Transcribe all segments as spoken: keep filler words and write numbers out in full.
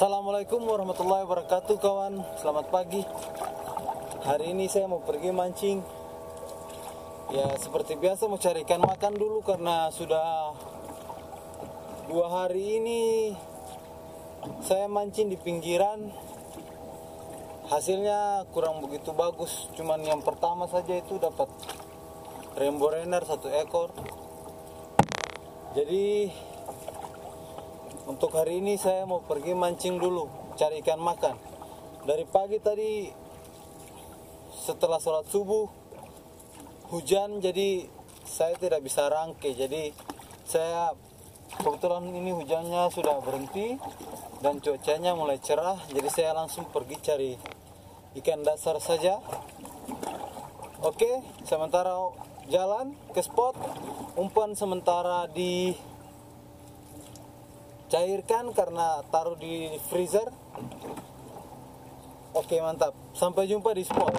Assalamualaikum warahmatullahi wabarakatuh kawan. Selamat pagi. Hari ini saya mau pergi mancing. Ya seperti biasa mau cari ikan makan dulu, karena sudah dua hari ini saya mancing di pinggiran. Hasilnya kurang begitu bagus. Cuman yang pertama saja itu dapat rainbow runner satu ekor. Jadi untuk hari ini saya mau pergi mancing dulu, cari ikan makan. Dari pagi tadi setelah sholat subuh hujan, jadi saya tidak bisa rangke. Jadi saya kebetulan ini hujannya sudah berhenti dan cuacanya mulai cerah, jadi saya langsung pergi cari ikan dasar saja. Oke, sementara jalan ke spot, umpan sementara di cairkan karena taruh di freezer. Oke, mantap. Sampai jumpa di spot.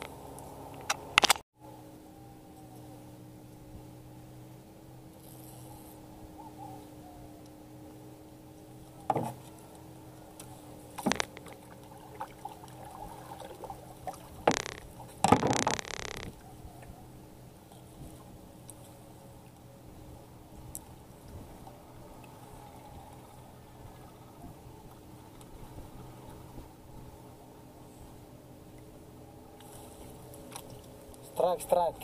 Strike, strike.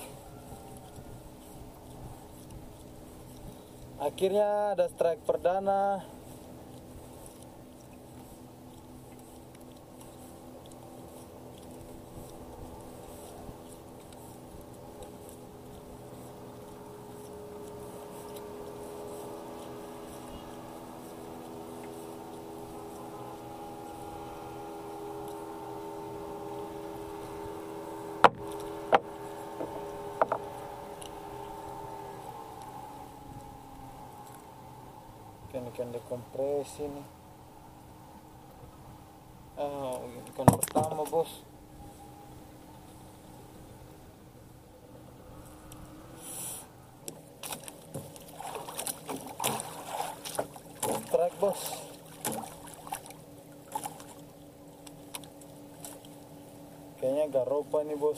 Akhirnya ada strike perdana. Ikan dekompresi nih. Ah, ikan pertama bos. Strike bos. Kayaknya garopa nih bos.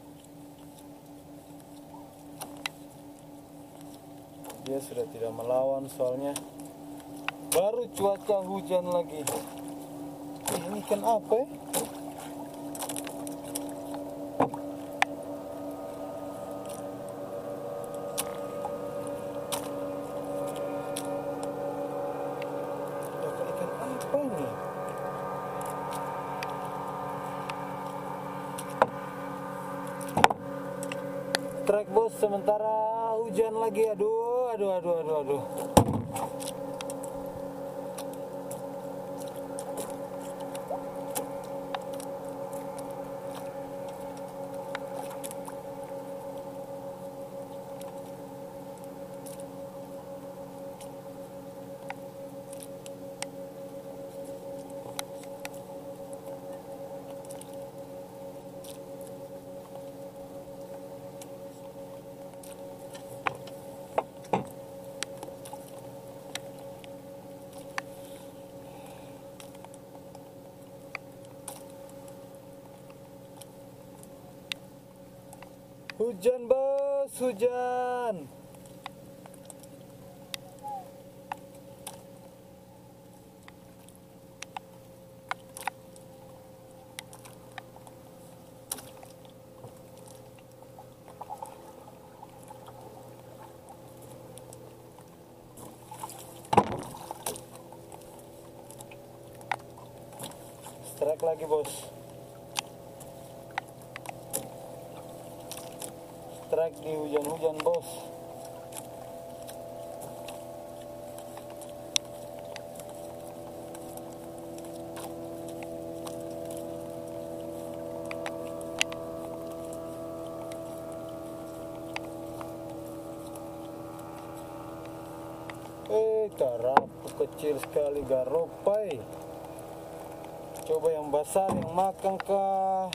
Dia sudah tidak melawan soalnya. Baru cuaca hujan lagi. Eh, ini ikan apa ya? Ikan apa ini? Strike bos, sementara hujan lagi. Aduh, aduh, aduh, aduh, aduh. Hujan bos, hujan. Strike lagi bos. Strike di hujan-hujan bos. Eh, karapu kecil sekali, garopai. Coba yang besar, yang makan kah?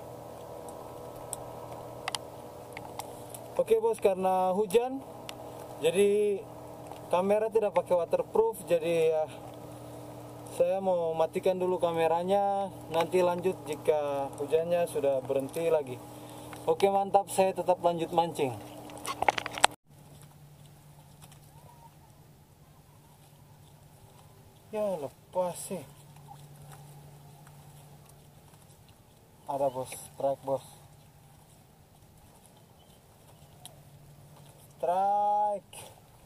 Oke bos, karena hujan Jadi kamera tidak pakai waterproof, jadi ya saya mau matikan dulu kameranya, nanti lanjut jika hujannya sudah berhenti lagi. Oke, mantap, saya tetap lanjut mancing. Ya lepas sih. Ada bos, strike bos. Strike.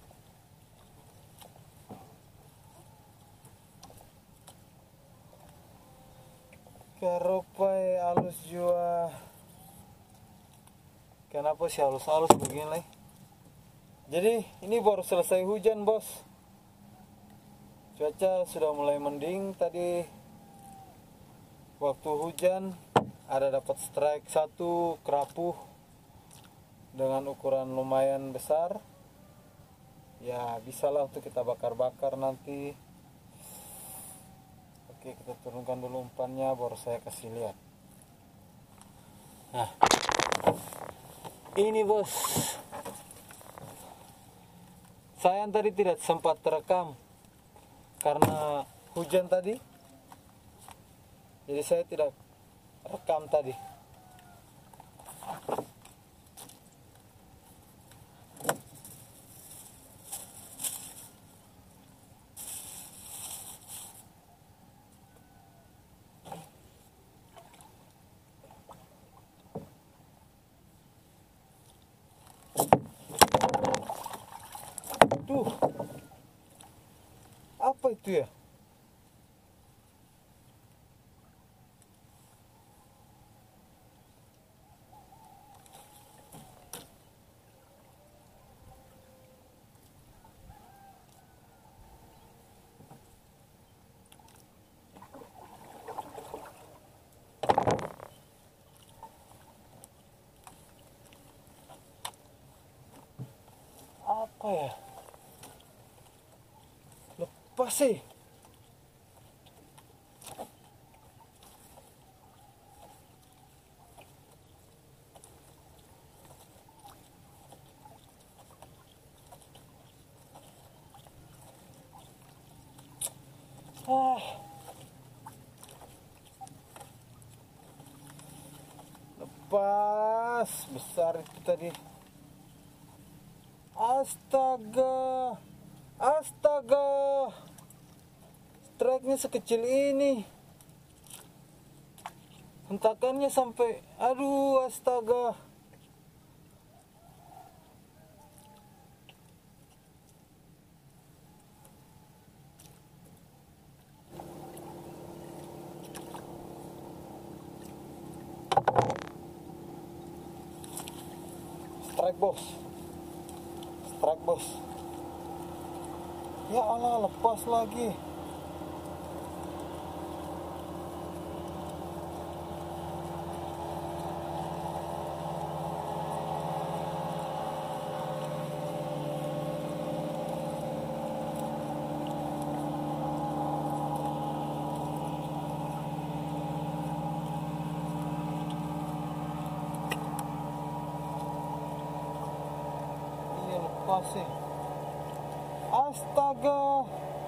Karopai halus jua. Kenapa sih halus-halus begini lah? Jadi ini baru selesai hujan bos. Cuaca sudah mulai mending tadi. Waktu hujan ada dapat strike satu kerapu dengan ukuran lumayan besar. Ya bisalah untuk kita bakar-bakar nanti. Oke, kita turunkan dulu umpannya, baru saya kasih lihat. Nah, ini bos. Sayang tadi tidak sempat terekam karena hujan tadi. Jadi saya tidak rekam tadi. Tuh, apa itu ya? Apa ya? Lepas sih. Ah. Lepas besar itu tadi. Astaga. Astaga. Strike-nya sekecil ini. Hentakannya sampai, aduh, astaga. Strike bos. Strike bos. Ya Allah, lepas lagi. Sih. Astaga.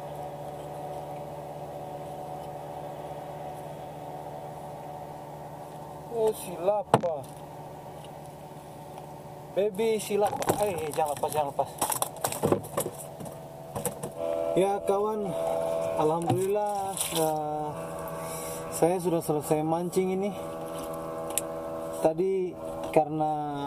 Oh, silapa. Baby silapa. Eh, jangan lepas, jangan lepas. Ya kawan, alhamdulillah uh, saya sudah selesai mancing ini. Tadi karena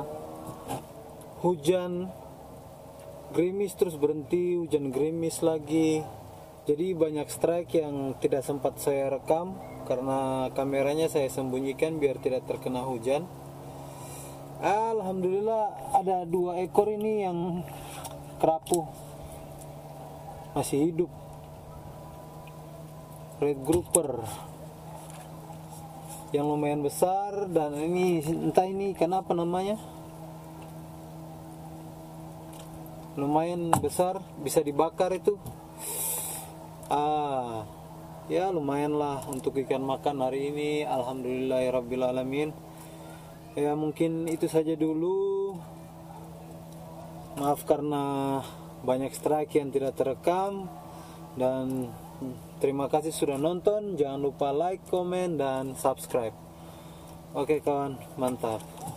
hujan gerimis terus berhenti, hujan gerimis lagi. Jadi banyak strike yang tidak sempat saya rekam karena kameranya saya sembunyikan biar tidak terkena hujan. Alhamdulillah ada dua ekor ini yang kerapu masih hidup. Red grouper yang lumayan besar, dan ini entah ini kenapa namanya. Lumayan besar, bisa dibakar itu. Ah, ya lumayan lah untuk ikan makan hari ini. Alhamdulillahirabbil alamin. Ya mungkin itu saja dulu. Maaf karena banyak strike yang tidak terekam. Dan terima kasih sudah nonton. Jangan lupa like, komen, dan subscribe. Oke kawan, mantap.